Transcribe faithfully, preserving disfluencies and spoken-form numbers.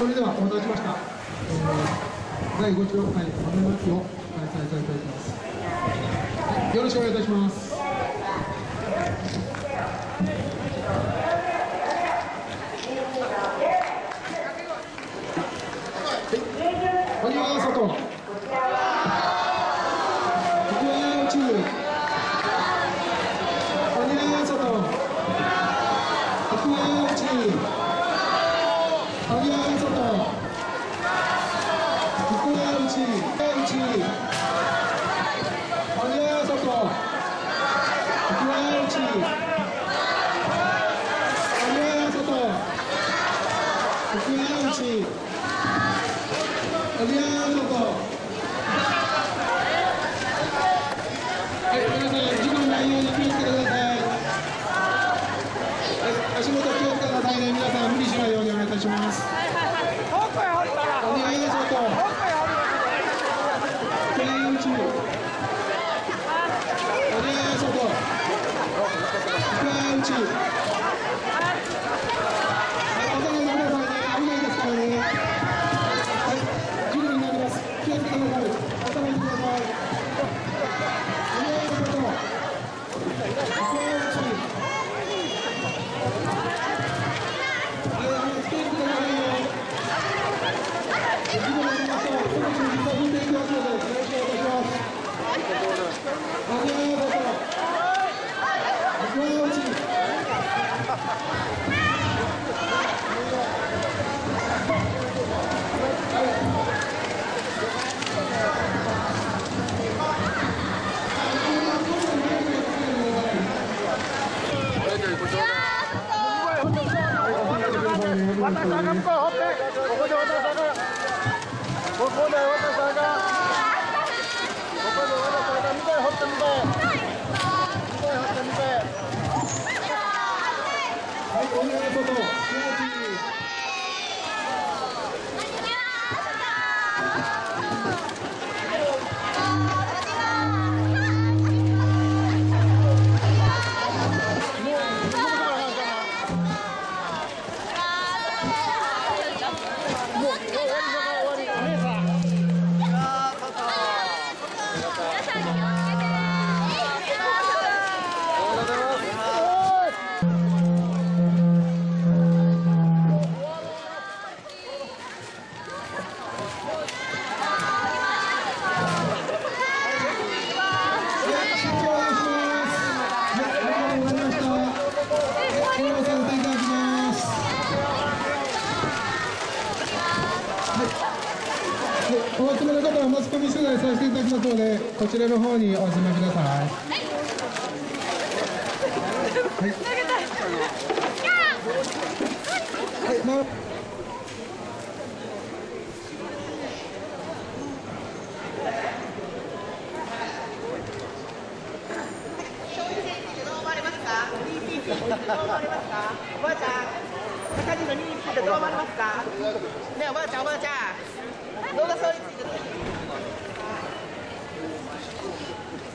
それではお待たせしました。えー、だいごじゅうろっかい豆まきを開催されております。はい、よろしくお願いいたします。鬼は外。福は内。鬼は外。福は内。鬼は外。福は内。内。鬼は外。福は内。鬼は外。福は内。鬼は外。はい、皆さん、事故のないように気をつけてください。はい、足元気をつけてくださいね。皆さん、無理しないようにお願いいたします。鬼は外。福は内。鬼は外。福は内。はい、お互いの皆さんね、危ないですからね。はい、事故になります。気をつけてください。お互いにください。鬼は外。福は内。はい、あの、つけてくださいよ。事故になりました。少し実は踏んでいきますので、よろしくお願いいたします。鬼は外。福は内。渡したが向こう掘って、ここで渡したが、ここで渡したが、ここで渡したが、向こう掘って向こう、向こう掘って向こう。はい、鬼は外、気持ちいい。お集まりの方はマスコミ取材させていただきますので、こちらの方にお集まりください。はい。はい、まあおばあちゃん、高地のにについてどう思われますか。ね、おばあちゃん、おばあちゃん、動画総理ついてどう